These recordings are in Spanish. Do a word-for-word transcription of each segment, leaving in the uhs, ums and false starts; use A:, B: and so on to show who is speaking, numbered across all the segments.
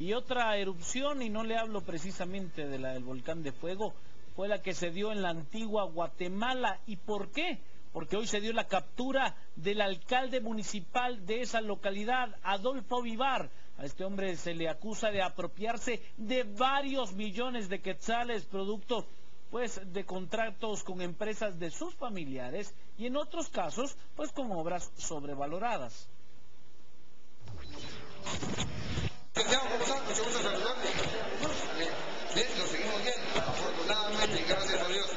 A: Y otra erupción, y no le hablo precisamente de la del volcán de fuego, fue la que se dio en la antigua Guatemala. ¿Y por qué? Porque hoy se dio la captura del alcalde municipal de esa localidad, Adolfo Vivar. A este hombre se le acusa de apropiarse de varios millones de quetzales, producto pues de contratos con empresas de sus familiares y en otros casos pues con obras sobrevaloradas.
B: Mucho gusto saludarle. Bien, lo seguimos bien, afortunadamente, gracias a Dios.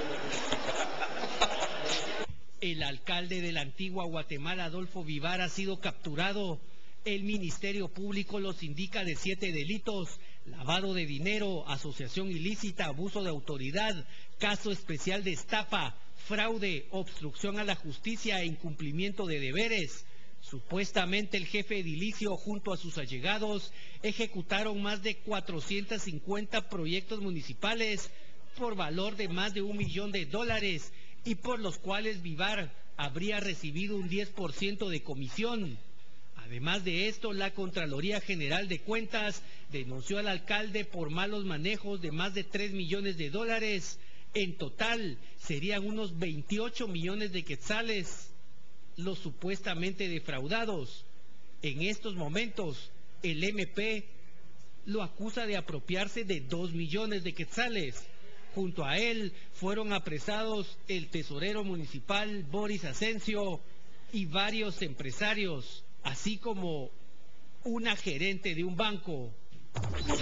C: El alcalde de la antigua Guatemala, Adolfo Vivar, ha sido capturado. El Ministerio Público los indica de siete delitos: lavado de dinero, asociación ilícita, abuso de autoridad, caso especial de estafa, fraude, obstrucción a la justicia e incumplimiento de deberes. Supuestamente el jefe edilicio junto a sus allegados ejecutaron más de cuatrocientos cincuenta proyectos municipales por valor de más de un millón de dólares y por los cuales Vivar habría recibido un diez por ciento de comisión. Además de esto, la Contraloría General de Cuentas denunció al alcalde por malos manejos de más de tres millones de dólares. En total, serían unos veintiocho millones de quetzales los supuestamente defraudados. En estos momentos, el M P lo acusa de apropiarse de dos millones de quetzales. Junto a él fueron apresados el tesorero municipal Boris Asensio y varios empresarios, así como una gerente de un banco.